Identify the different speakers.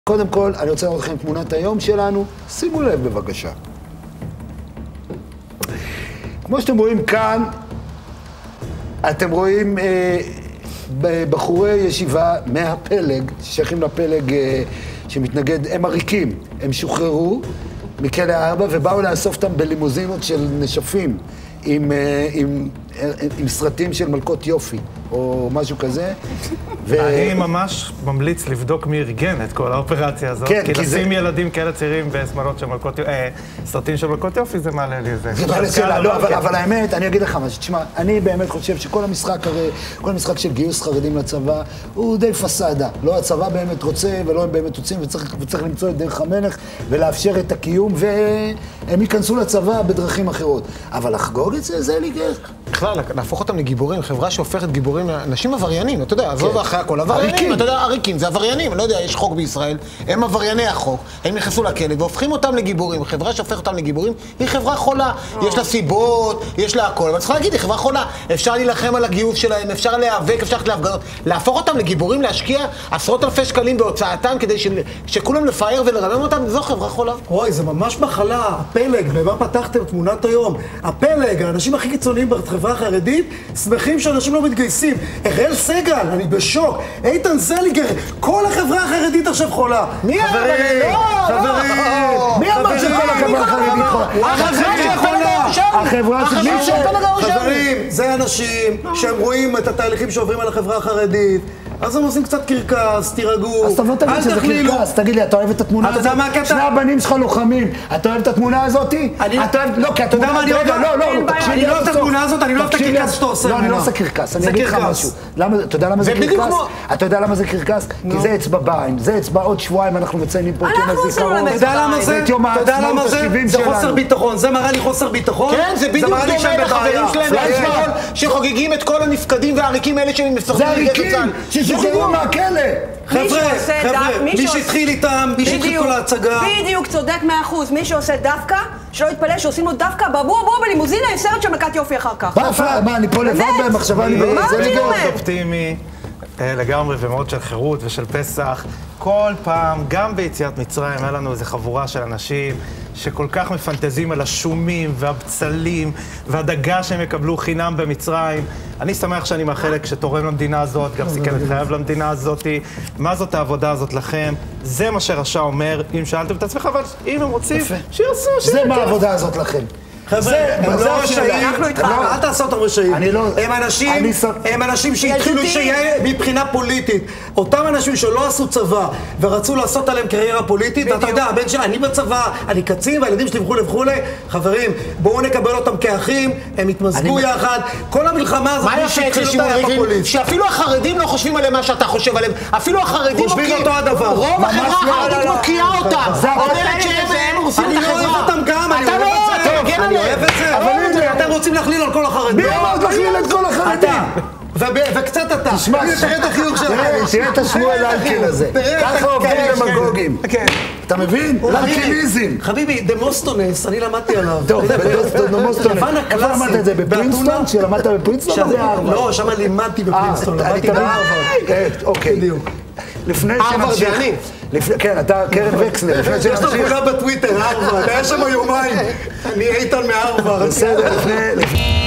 Speaker 1: קודם כל, אני רוצה לראות לכם תמונת היום שלנו. שימו לב בבקשה. כמו שאתם רואים כאן, אתם רואים בחורי ישיבה מהפלג, ששייכים לפלג שמתנגד, הם עריקים. הם שוחררו מכלא 4 ובאו לאסוף אותם בלימוזינות של נשפים עם סרטים של מלכות יופי, או משהו כזה.
Speaker 2: אני ממש ממליץ לבדוק מי ארגן את כל האופרציה הזאת, כי לשים ילדים כאלה צעירים בסרטים של מלכות יופי, זה מעלה לי איזה...
Speaker 1: זה מעלה שאלה, לא, אבל האמת, אני אגיד לך משהו, תשמע, אני באמת חושב שכל המשחק של גיוס חרדים לצבא הוא די פסאדה. לא הצבא באמת רוצה ולא הם באמת רוצים, וצריך למצוא את דרך המלך ולאפשר את הקיום, והם ייכנסו לצבא בדרכים אחרות. אבל לחגוג את זה, זה לי גר.
Speaker 3: בכלל, להפוך אותם לגיבורים, חברה שהופכת גיבורים לאנשים עבריינים, אתה יודע, עזוב אחרי הכל, עבריינים, אתה יודע, עריקים, זה עבריינים, אני לא יודע, יש חוק בישראל, הם עברייני החוק, הם נכנסו לכלא והופכים אותם לגיבורים, חברה שהופכת אותם לגיבורים היא חברה חולה, יש לה סיבות, יש לה הכל, אבל צריך להגיד, היא חברה חולה, אפשר להילחם על הגיוס שלהם, אפשר להיאבק, אפשר ללכת להפגנות, להפוך אותם לגיבורים, להשקיע עשרות אלפי שקלים בהוצאתם כדי שכולם לפאר ולרמם אותם, זו חברה חולה.
Speaker 4: אוי, זה ממש מחלה, הפלג, במה פתחתם תמונת היום? הפלג, האנשים הכי קיצוניים בחברה החרדית, שמחים שאנשים לא מתגייסים. אראל סגל, אני בשוק. איתן זליגר, כל החברה החרדית עכשיו חולה.
Speaker 3: מי
Speaker 4: חברים,
Speaker 1: מי אמר שכל החברה החרדית חולה?
Speaker 4: חברים, זה אנשים שהם רואים את התהליכים שעוברים על החברה החרדית. אז הם עושים קצת קרקס, תירגעו.
Speaker 1: אז תבוא תגיד שזה קרקס, תגיד לי, אתה אוהב את התמונה הזאת? שני הבנים שלך לוחמים, אתה אוהב את התמונה הזאת? לא, כי התמונה...
Speaker 4: אני לא אוהב את התמונה הזאת, אני לא אוהב את הקרקס שאתה עושה.
Speaker 1: לא, אני לא עושה קרקס, אני אגיד לך משהו. אתה יודע למה זה קרקס? אתה יודע למה זה קרקס? כי זה אצבע בעין, זה אצבע עוד שבועיים אנחנו מציינים פה את יום הזיכרון.
Speaker 4: אתה יודע למה זה? אתה יודע למה זה? זה חוסר ביטחון, זה מראה לי חוסר ביטחון.
Speaker 3: כן, זה בדיוק דומה לחברים שלהם מהשמאל שחוגגים את כל הנפקדים והעריקים האלה שמשחקים
Speaker 1: שחררו מהכלא.
Speaker 4: חבר'ה, מי שהתחיל איתם, מי שהתחיל כל ההצגה.
Speaker 5: בדיוק, צודק 100%. מי שעושה דווקא, שלא יתפלא שעושים לו דווקא בבוא בלימוזינה עם סרט של מלכת יופי אחר כך.
Speaker 1: מה, אני פה לבד במחשבה, אני
Speaker 5: מה אני
Speaker 2: מאוד אופטימי לגמרי ומאוד של חירות ושל פסח. כל פעם, גם ביציאת מצרים, היה לנו איזו חבורה של אנשים שכל כך מפנטזים על השומים והבצלים והדגה שהם יקבלו חינם במצרים. אני שמח שאני מהחלק שתורם למדינה הזאת, גם סיכן את חייו למדינה הזאת. מה זאת העבודה הזאת לכם? זה מה שרשע אומר, אם שאלתם את עצמך, אבל אם הם רוצים, שיעשו.
Speaker 1: זה מה העבודה הזאת לכם.
Speaker 4: חבר'ה, הם לא רשעים, אל תעשה אותם רשעים. הם אנשים שהתחילו שיהיה מבחינה פוליטית. אותם אנשים שלא עשו צבא ורצו לעשות עליהם קריירה פוליטית, אתה יודע, הבן שלי, אני בצבא, אני קצין, והילדים שלי וכו'. חברים, בואו נקבל אותם כאחים, הם יתמזגו יחד. כל המלחמה הזאת,
Speaker 3: מה יפה אצל שמעון ריבלין? שאפילו החרדים לא חושבים עליהם מה שאתה חושב עליהם. אפילו החרדים
Speaker 4: חושבים אותו הדבר.
Speaker 3: רוב החברה החרדית מוקיעה אותם. אומרת שהם הורסים את החברה.
Speaker 4: אני אוהב אותם גם, אני אוהב את זה.
Speaker 1: אבל הנה,
Speaker 4: אתם רוצים להכליל על כל החרדים.
Speaker 1: מי אמר להכליל את כל החרדים?
Speaker 4: וקצת אתה.
Speaker 1: תשמע,
Speaker 4: תראה את החיוך שלך.
Speaker 1: תראה את השמואל אלקין הזה. ככה עובדים דמגוגים. אתה מבין? אלקיניזם.
Speaker 4: חביבי, דמוסטונס, אני למדתי עליו.
Speaker 1: טוב, דמוסטונס. איפה למדת את זה? בפרינסטון? שלמדת בפרינסטון או בהרווארד?
Speaker 4: לא, שם לימדתי בפרינסטון. למדתי בהרווארד.
Speaker 1: אוקיי.
Speaker 4: בדיוק.
Speaker 1: לפני
Speaker 3: הרווארד ואני.
Speaker 1: כן, אתה קרן וקסלר.
Speaker 4: יש לך תמונה בטוויטר, הרווארד. היה שם יומיים. אני איתן מהרווארד.
Speaker 1: בסדר, לפני...